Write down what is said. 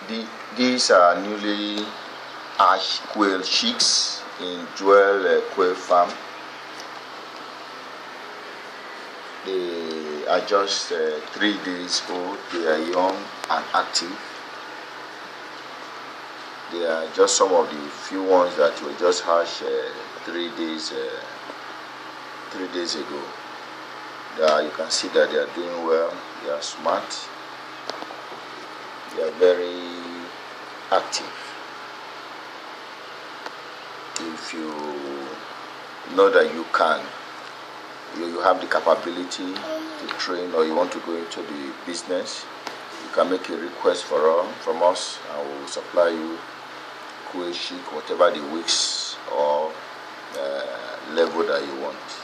These are newly hatched quail chicks in Quail Quail Farm. They are just 3 days old. They are young and active. They are just some of the few ones that were just hatched 3 days ago. You can see that they are doing well. They are smart. They are very active. If you know that you have the capability to train, or you want to go into the business, you can make a request from us, and we will supply you quail chick, whatever the weeks or level that you want.